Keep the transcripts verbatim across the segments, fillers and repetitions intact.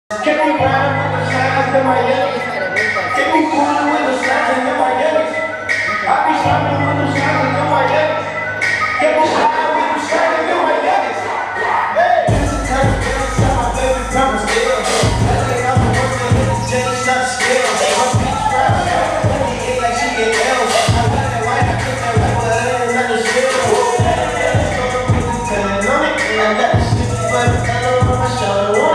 Can we ride with the signs in my yellows? Can we pull with the signs in my yellows? I be slapping with the signs in my yellows. Can we slide with the signs in my yellows? Hey, this is time to get inside my baby purple still. I think I'm the one that let the change stop still. My bitch rap, she ain't like she get L's. I got that white, I put that white, but I ain't not the still. I got the shit, but I don't know my shoulder.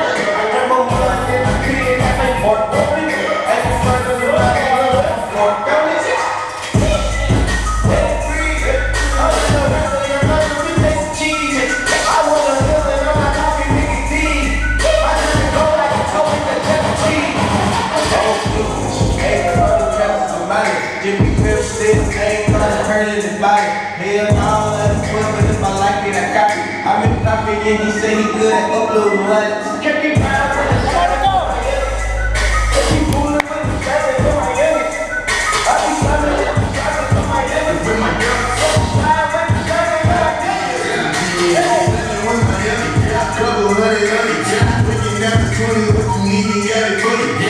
Hell no, let him twelve, but if I like it, I copy. I been copying, and he say he good at uploading wallets. Can't be proud for the shot in my head. Can't be fooling with the shot in my head. I be slamming with the shot in my head. With my girl, slide with the shot in my head. Yeah, with my head. Couple hundred on it, yeah. Looking at the twenty, what you need, you got it, put it.